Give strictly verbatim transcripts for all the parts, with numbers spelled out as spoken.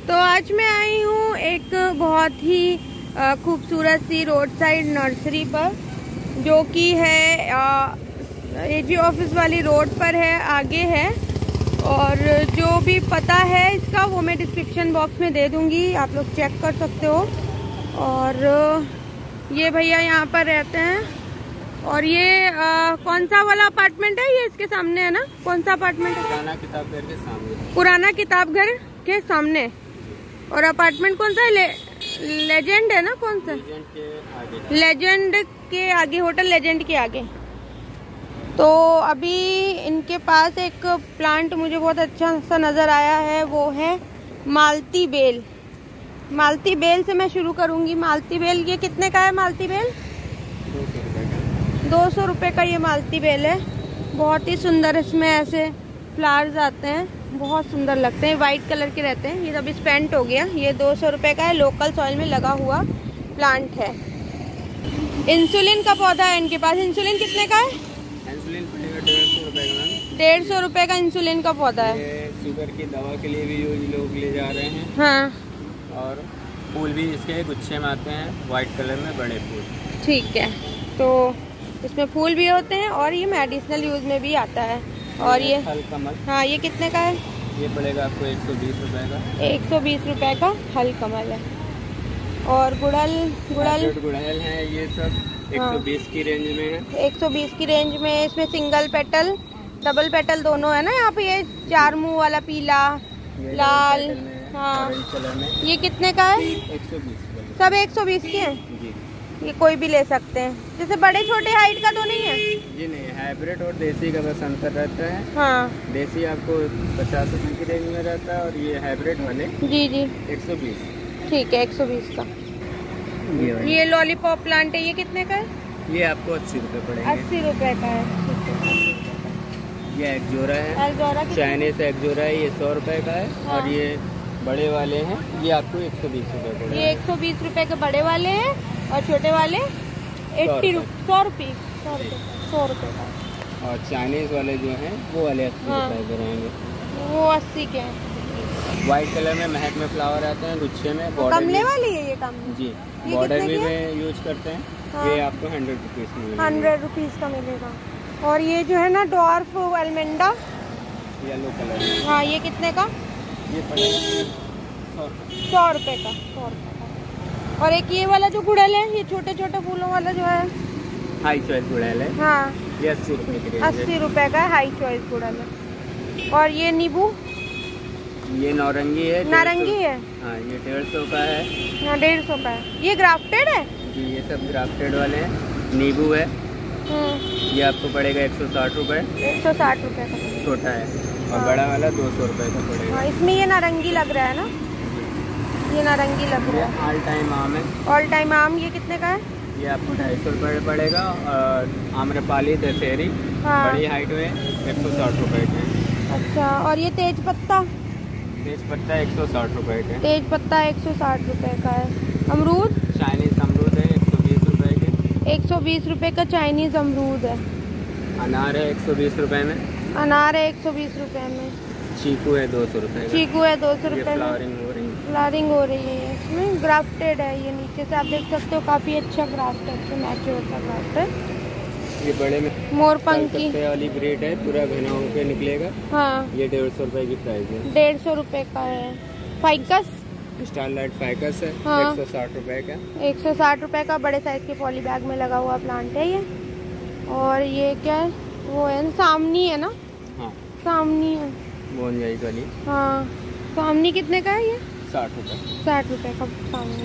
तो आज मैं आई हूँ एक बहुत ही खूबसूरत सी रोड साइड नर्सरी पर, जो कि है एजी ऑफिस वाली रोड पर है, आगे है। और जो भी पता है इसका वो मैं डिस्क्रिप्शन बॉक्स में दे दूँगी, आप लोग चेक कर सकते हो। और ये भैया यहाँ पर रहते हैं। और ये आ, कौन सा वाला अपार्टमेंट है? ये इसके सामने है ना? कौन सा अपार्टमेंट है? पुराना किताब घर के सामने। पुराना किताब घर के सामने। और अपार्टमेंट कौन सा है? ले, लेजेंड है ना? कौन सा? लेजेंड के आगे। लेजेंड के आगे, होटल लेजेंड के आगे। तो अभी इनके पास एक प्लांट मुझे बहुत अच्छा सा नजर आया है, वो है मालती बेल। मालती बेल से मैं शुरू करूंगी। मालती बेल ये कितने का है? मालती बेल दो सौ रुपये का ये मालती बेल है। बहुत ही सुंदर इसमें ऐसे फ्लावर्स आते हैं, बहुत सुंदर लगते हैं, वाइट कलर के रहते हैं। ये अभी स्पेंट हो गया। ये दो सौ रुपये का है, लोकल सॉइल में लगा हुआ प्लांट है। इंसुलिन का पौधा है इनके पास। इंसुलिन कितने का है? इंसुलिन पड़ेगा डेढ़ सौ रुपये का। डेढ़ सौ रुपये का इंसुलिन का पौधा है। ये शुगर की दवा के लिए भी यूज लोग ले जा रहे हैं। हाँ, और फूल भी इसके गुच्छे में आते हैं, वाइट कलर में बड़े फूल। ठीक है, तो इसमें फूल भी होते हैं और ये मेडिसिनल यूज में भी आता है। और ये हल कमल। हाँ, ये कितने का है? ये पड़ेगा आपको एक सौ बीस रुपये का। एक सौ बीस रुपये का हल कमल है। और गुड़हल गुड़हल गुड़हल है, ये सब एक सौ बीस की रेंज में है। एक सौ बीस की रेंज में। इसमें सिंगल पेटल डबल पेटल दोनों है ना? यहाँ पे ये चार मुंह वाला पीला लाल। हाँ, कलर में। ये कितने का है? एक सौ बीस। सब एक सौ बीस के हैं जी। ये कोई भी ले सकते हैं। जैसे बड़े छोटे हाइट का तो नहीं है? जी नहीं, हाइब्रिड और देसी का बस अंतर रहता है। हाँ, देसी आपको पचास रुपए की रेंज में रहता है और ये हाइब्रिड वाले जी जी एक सौ बीस। ठीक है, एक सौ बीस का। ये, ये लॉलीपॉप प्लांट है, ये कितने का है? ये आपको अस्सी रुपए पड़ेंगे। अस्सी रुपए का है। ये एक जोड़ा है, एल्जोरा कितने? चाइनीज एक जोड़ा है, ये सौ रुपए का है। हाँ। और ये बड़े वाले हैं, ये आपको एक सौ बीस रुपए पड़ेगा। ये एक सौ बीस रुपए के बड़े वाले हैं और छोटे वाले अस्सी रुपये सौ रुपये सौ रुपये सौ रुपये का। और चाइनीज वाले जो हैं वो वाले अस्सी हाँ। रुपए के रहेंगे। वो अस्सी के हैं। व्हाइट कलर में महक में फ्लावर आते हैं गुच्छे में। गमले वाली है ये कम? जी, ये बॉर्डर कितने भी की में यूज करते हैं। हाँ। ये आपको हंड्रेड रुपीज में मिलेगा। हंड्रेड रुपीज का मिलेगा। और ये जो है ना डॉर्फ एलमेंडा, येलो कलर में। हाँ, ये कितने का? ये पड़ेगा सौ सौ रुपये का। सौ रुपये का। और एक ये वाला जो गुड़हल है, ये छोटे छोटे फूलों वाला जो है, हाई चॉइस गुड़हल है। हाँ, ये अस्सी रुपए की रेंज है। अस्सी रुपये का है, हाई चॉइस गुड़हल है। और ये नींबू, ये नारंगी है। नारंगी है। हाँ, ये डेढ़ सौ का है। हाँ, डेढ़ सौ का है। ये ग्राफ्टेड है? जी, ये सब ग्राफ्टेड वाले हैं। नींबू है, ये आपको पड़ेगा एक सौ साठ रुपये। एक सौ साठ रुपये का छोटा है। और हाँ। बड़ा वाला दो सौ रुपये का पड़ेगा। हाँ, इसमें ये नारंगी लग रहा है ना? ये नारंगी लग रहा है। ऑल टाइम आम है। ऑल टाइम आम, ये कितने का है? ये आपको ढाई सौ रुपये पड़ेगा। और आम्रपाली दशहरी हाँ। बड़ी हाइट में एक सौ साठ रुपये के हैं। अच्छा, और ये तेज पत्ता? तेज पत्ता एक सौ साठ रुपये के। तेज पत्ता एक सौ साठ रुपये का है। अमरूद? चाइनीज अमरूद है एक सौ बीस रुपये के। एक सौ बीस रुपये का चाइनीज अमरूद है। अनार है एक सौ बीस रुपये में। अनार है एक सौ बीस रुपये में। चीकू है दो सौ रुपये का। चीकू है दो सौ रुपये में। फ्लावरिंग हो रही है। फ्लावरिंग हो रही है। इसमें ग्राफ्टेड है। ये नीचे से आप देख सकते हो, काफ़ी अच्छा ग्राफ्ट है, नेचुरल का ग्राफ्ट है। ये बड़े में मोरपंखी वाली ब्रेड है, पूरा घना होकर निकलेगा। हाँ, ये डेढ़ सौ रुपये की प्राइस है। डेढ़ सौ रुपये का है। फाइकस? स्टारलाइट फाइकस है। हाँ। एक सौ साठ रुपये का। एक सौ साठ रुपये का बड़े साइज के पॉली बैग में लगा हुआ प्लांट है ये। और ये क्या है? वो है सामनी है ना? हाँ, सामनी है। बोनजाई वाली। हाँ, सामनी कितने का है ये? साठ रुपये। साठ रुपये का सामनी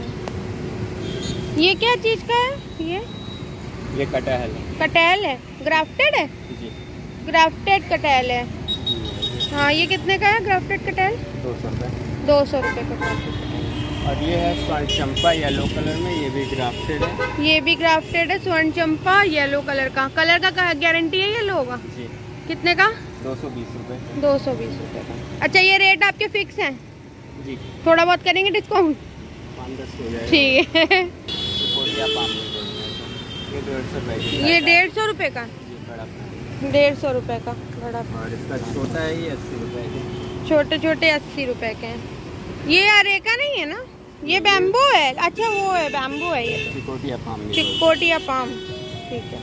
है। ये क्या चीज़ का है ये? ये कटहल है। कटहल है? ग्राफ्टेड है? जी, ग्राफ्टेड कटहल है। हाँ, ये कितने का है ग्राफ्टेड कटहल? दो सौ रुपये। दो सौ रुपये का ग्राफ्टेड कटहल। और ये है स्वर्ण चंपा येलो कलर में, ये भी ग्राफ्टेड है। ये भी ग्राफ्टेड है, स्वर्ण चंपा येलो कलर का। कलर का गारंटी है येलो होगा? जी। कितने का? दो सौ बीस रुपये। दो सौ बीस रुपये का। अच्छा, ये रेट आपके फिक्स हैं? जी, थोड़ा बहुत करेंगे डिस्काउंट? पाँच दस हो जाएगा। ठीक है। ये डेढ़ सौ रुपये। ये डेढ़ सौ रुपये का? जी, बड़ा। डेढ़ सौ रुपये का बड़ा। और इसका छोटा है ये अस्सी रुपये का। छोटे छोटे अस्सी रुपए के हैं। ये अरेका नहीं है ना, ये बैम्बू है। अच्छा वो है बैम्बू है ये, चिकोटिया पाम। चिकोटिया पाम, ठीक है।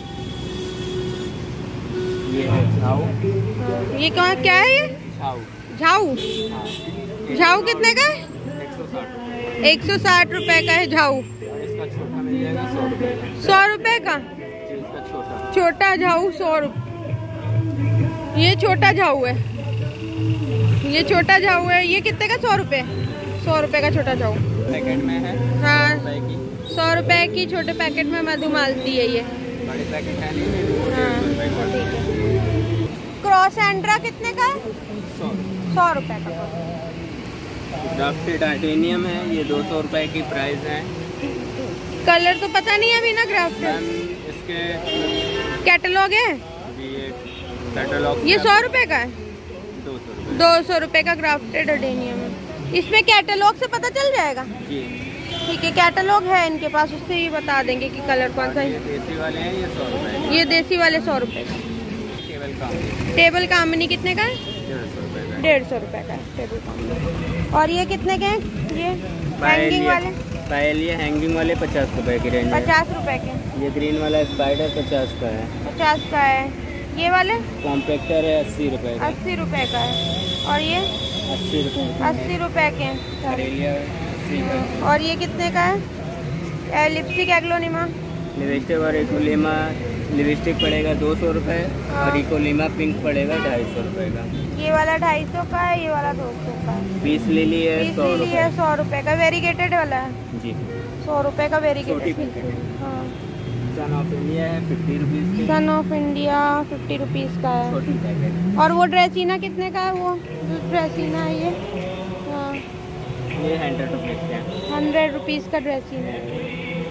ये है झाऊ। ये कहाँ क्या है ये? झाऊ। झाऊ। झाऊ कितने का है? एक सौ साठ। एक सौ साठ रुपए का है झाऊ। इसका छोटा मिल जाएगा सौ रुपए का। सौ रुपए का? इसका छोटा छोटा झाऊ सौ रुपए। ये छोटा झाऊ है, ये छोटा झाऊ है। ये कितने का? सौ रुपए। सौ रुपए का छोटा झाऊ पैकेट में है। हाँ, सौ रुपए की छोटे पैकेट में मधुमालती है ये। बड़े पैकेट है नहीं। हाँ, क्रॉस एंड्रा कितने का है? सौ रुपए का। ग्राफ्टेड टाइटेनियम है, ये दो सौ रुपए की प्राइस है। कलर तो पता नहीं है अभी ना ग्राफ्टेड। इसके कैटलॉग है ये कैटलॉग। ये सौ रुपए का है। दो सौ रुपए दो सौ रुपए का ग्राफ्टेड अडेनियम है। इसमें कैटलॉग से पता चल जाएगा? जी ठीक है, कैटलॉग है इनके पास, उससे ही बता देंगे कि कलर कौन सा है। ये देसी वाले हैं, ये सौ रुपए। ये देसी वाले सौ रुपए का। टेबल कामनी। टेबल कामनी कितने का है? डेढ़ सौ रुपए का। डेढ़ सौ रुपए का है टेबल कामनी। और ये कितने के हैं? ये हैंगिंग वाले? पायलिया हैंगिंग वाले पचास रुपए की रेंज है। पचास रुपए के। ये ग्रीन वाला स्पाइडर पचास का है। पचास का है। ये वाले? कॉम्पैक्टर है अस्सी रुपए का। अस्सी रुपए का है। और ये? अस्सी रुपए। अस्सी रुपए के हैं। करेलिया अस्सी का। और ये कितने का है? Lipstick aglaonema. लिपस्टिक और एग्लोनिमा लिपस्टिक पड़ेगा दो सौ रुपए और इकोलिमा पिंक पड़ेगा ढाई सौ रुपए का। ये वाला ढाई सौ का है, ये वाला दो सौ का है। पीस लिली है पीस सौ लिली रुपए। है सौ रुपए का। वेरीगेटेड वाला है जी, सौ रुपए का वेरीगेटेड। छोटी हाँ, सन ऑफ इंडिया है फिफ्टी रुपीज की। Son of India fifty rupees का है। छोटी पैकेट। और वो ड्रेसीना कितने का है? वो ड्रेसीना है ये। हाँ, ये हंड्रेड रुपीज का है। हंड्रेड रुपीज का ड्रेसीना है।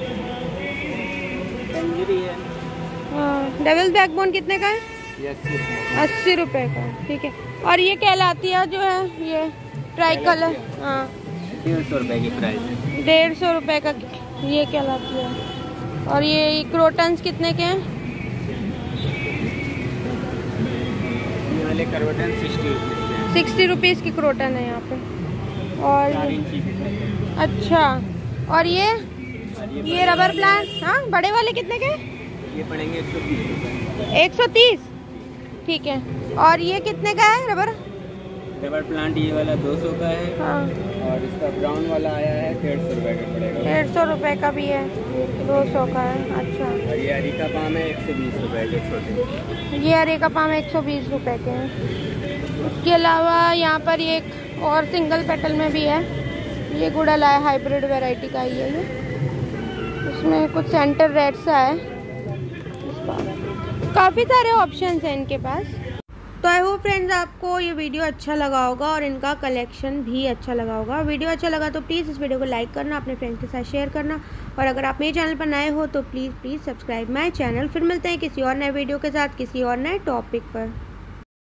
तंजीरी है। हाँ, डबल बैकबोन कितने का है? ये अस्सी रुपए। अस्सी रुपए का, ठीक है। और ये कहलाती है जो है ये ट्राई कलर। हाँ, डेढ़ सौ रुपए की प्राइस है। डेढ़ सौ रुपए का ये कहलाती है। और ये क्रोटन्स कितने के हैं? ये वाले करवटन सिक्सटी रुपीज के हैं। सिक्सटी रुपीज़ की क्रोटन है यहाँ पे। और चार इंची की। अच्छा, और ये ये रबर प्लांट, हाँ बड़े वाले कितने के? ये पड़ेंगे एक सौ तीस रुपए। एक सौ तीस, ठीक है। और ये कितने का है रबर? रबर प्लांट ये वाला दो सौ का है। हाँ, और इसका ब्राउन वाला आया है डेढ़ सौ रुपए का पड़ेगा। डेढ़ सौ रुपये का भी है, दो सौ का है। अच्छा, और ये अरिका पाम है एक सौ बीस रुपए के छोटे। ये अरेका पाम एक सौ बीस रुपये के हैं। उसके अलावा यहाँ पर ये एक और सिंगल पेटल में भी है, ये गुड़ल है, हाइब्रिड वैरायटी का ही है ये। उसमें कुछ सेंटर रेड सा है, काफ़ी सारे ऑप्शंस हैं इनके पास। तो आई होप फ्रेंड्स आपको ये वीडियो अच्छा लगा होगा और इनका कलेक्शन भी अच्छा लगा होगा। वीडियो अच्छा लगा तो प्लीज़ इस वीडियो को लाइक करना, अपने फ्रेंड्स के साथ शेयर करना, और अगर आप मेरे चैनल पर नए हो तो please please subscribe my channel. फिर मिलते हैं किसी और नए वीडियो के साथ, किसी और नए टॉपिक पर।